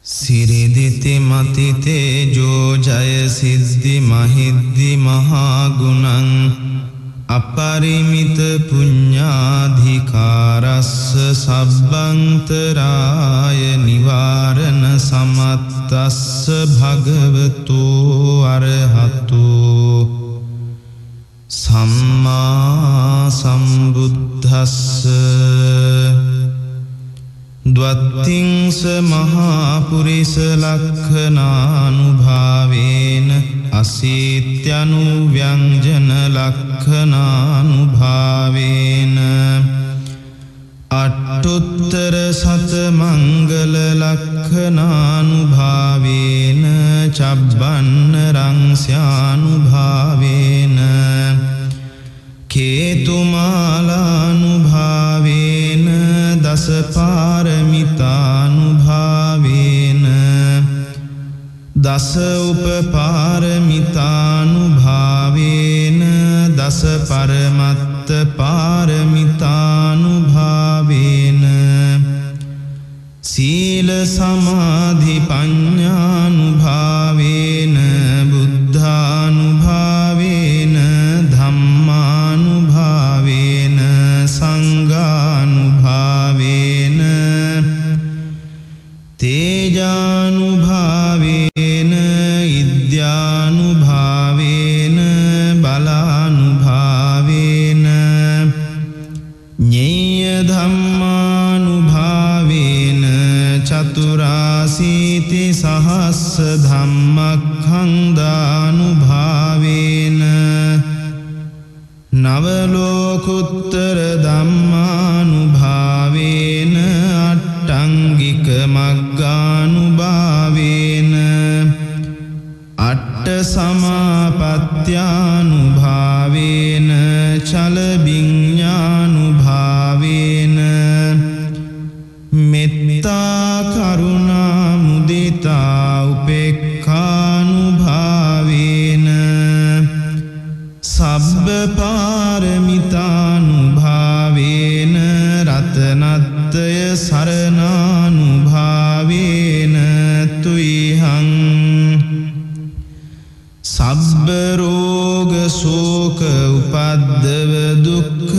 සිරිදිති මති තේජෝ ජය සිද්ධි මහිද්දි මහා ගුණං අපරිමිත පුඤ්ඤාධිකාරස්ස සබ්බන්තරාය නිවාරණ සමත්තස්ස භගවතු අරහතු සම්මා සම්බුද්දස්ස ද්වත්තිංස මහා පුරිස ලක්ඛනානුභාවේන අසීත්‍යනු ව්‍යංජන ලක්ඛනානුභාවේන අට්ඨුත්තර සත මංගල ලක්ඛනානුභාවේන චබ්බන්න රංස්යානුභාවේන කේතුමාලානුභාවේන දස පාරමිතානුභාවේන දස උපපාරමිතානුභාවේන දස පරමත්ත පාරමිතානුභාවේන සීල සමාධි පඤ්ඤානුභාවේන බුද්ධානුභාවේන ධම්මානුභාවේන සංඝානුභාවේන තේජානුභාවේන ඉද්‍යානුභාවේන බලානුභාවේන ඤේය ධම්මානුභාවේන චතුරාසීති සහස්ස ධම්මක්ඛන්දානුභාවේන නවලෝකුත්තර ධම්මානුභාවේන අට්ඨංගික මග්ගානුභාවේන අට්ඨ සමාපත්ත්‍යානුභාවේන චල විඤ්ඤානුභාවේන මෙත්තා කරුණා මුදිතා උපේක්ඛානුභාවේන සබ්බ පාරමිතානුභාවේන රතනත්‍රය සරණානුභාවේන තුයිහං සබ්බ රෝග ශෝක උපද්දව දුක්ඛ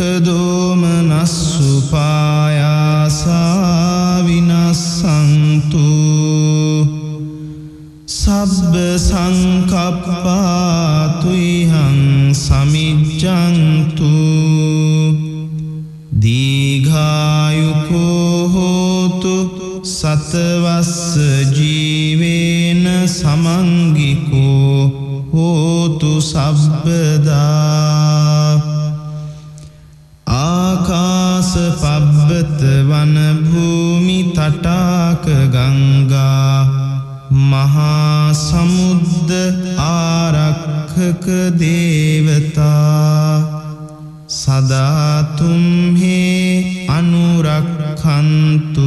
දෝමනස්සුපායාසා විනස්සන්තු සබ්බ සංකප්පා තුයිහං සමිජ්ජන්තු දීඝායුකෝ හෝතු සතවස්ස ජීවේන සමංගිකෝ හෝතු සබ්බදා ආකාස පබ්බත වන භූමි තටාක ගංගා මහා සමුද්ද ආරක්ඛක දේවතා සදා තුම්හි අනුරක්ඛන්තු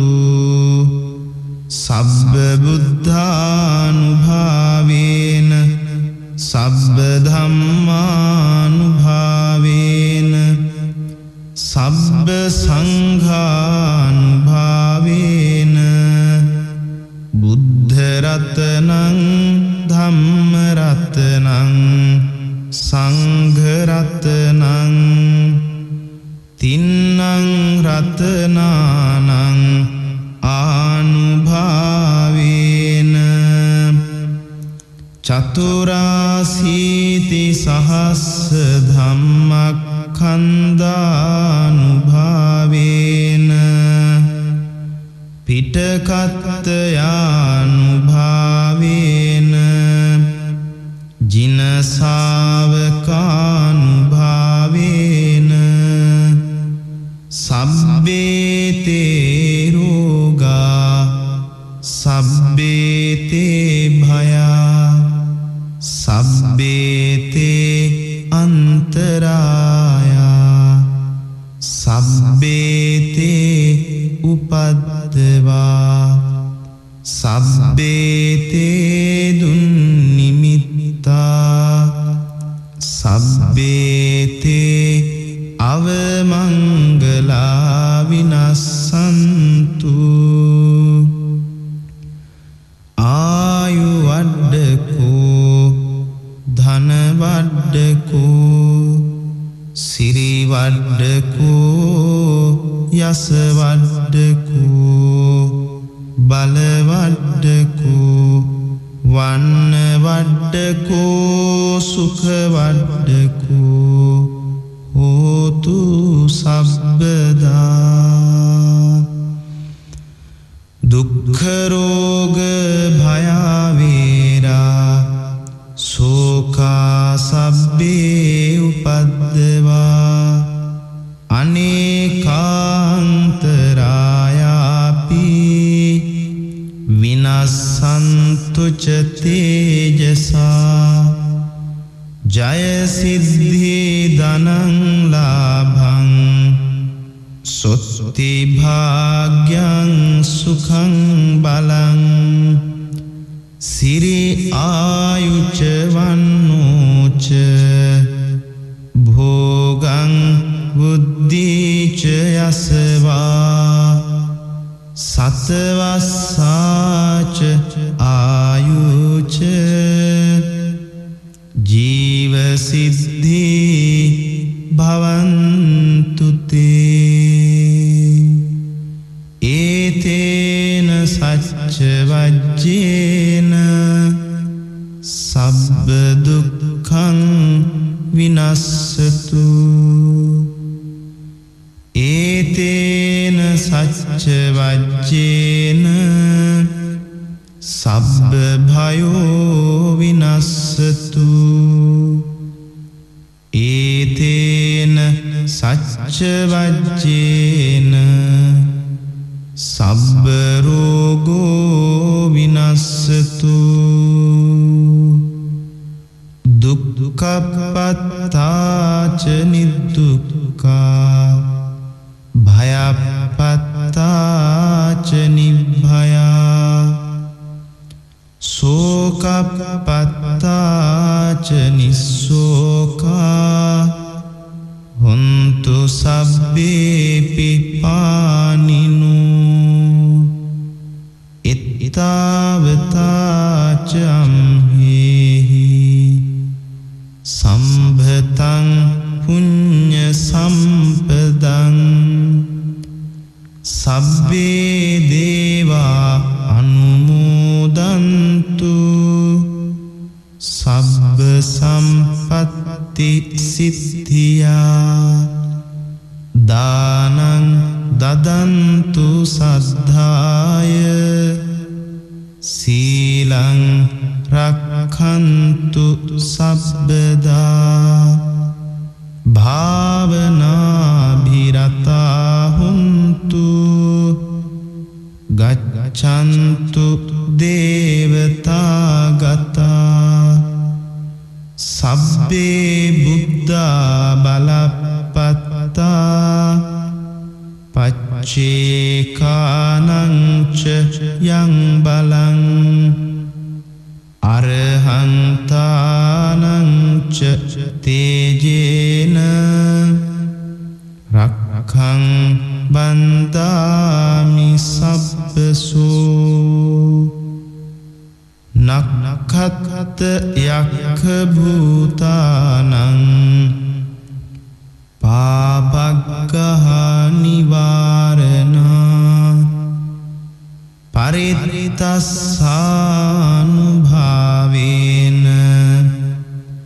සබ්බ බුද්ධානුභාවේන සබ්බ ධම්මානුභාවේන සබ්බ සංඝානුභාවේන බුද්ධ රතනං ධම්ම රතනං සංඝ රතනං තින්නං රතනානං ආනුභාවේන චතුරාසීති සහස්ස ධම්මක්ඛන්දානුභාවේන පිටකත්තයානුභාවේන ජින ශාවකානුභාවේන සබ්බේතේ රෝගා සබ්බේතේ භයා සබ්බේතේ අන්තරායා සබ්බේතේ උපද්දවා සබ්බේතේ දුන්නිමිත්තා සබ්බේතේ අවමංගලා විනස්සන්තු වඩ්ඩකෝ යස වඩ්ඩකෝ බල වඩ්ඩකෝ වන්න වඩ්ඩකෝ සුඛ වඩ්ඩකෝ හෝතු සබ්බදා දුක්ඛ රෝග භය වේරා සෝකා සබ්බේ උපද්දවා අනේකාන්තරායාපි විනස්සන්තු ච තේජසා ජය සිද්ධි ධනං ලාභං සොත්ති භාග්‍යං සුඛං බලං සිරි ආයුච වන්නෝච භෝගං බුද්ධිච යසවා සතවස්සාච ආයුච ජීව සිද්ධි භවන්තු තේ ඒතේන සච්ච වජ්ජේන සබ්බ දුක්ඛං විනස්සතු ඒතේන සච්ච වජ්ජේන සබ්බ භයෝ විනස්සතු ඒතේන සච්ච වජ්ජේන සබ්බ රෝගෝ විනස්සතු දුක්ඛපත්තාච නිදුක්ඛා භයපත්තාච නිභයා සෝකපත්තාච නිස්සෝකා හොන්තු සබ්බේපි පානිනෝ ඉත්තාවතාච අම්හෙහි සම්භතං පුඤ්ඤ සම්පදං සබ්බේ දේවා අනුමෝදන්තු සබ්බ සම්පත්ති සිද්ධියා දානං දදන්තු සද්ධාය සීලං රක්ඛන්තු සබ්බදා භාවනාභිරතා හුන්තු ගච්ඡන්තු දේවතා ගතා සබ්බේ බුද්ධා බලප්පත්තා පච්චේකානං ච යං බලං අරහන්තානං ච තේජේන රක්ඛං බන්දාමි සබ්බසෝ නක්ඛත් යක්ඛ භූතානං පාපග්ගහ නිවාරණා පරිත්තස්සානුභාවේන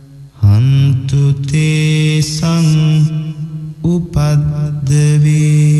හන්තු තේසං උපද්දවේ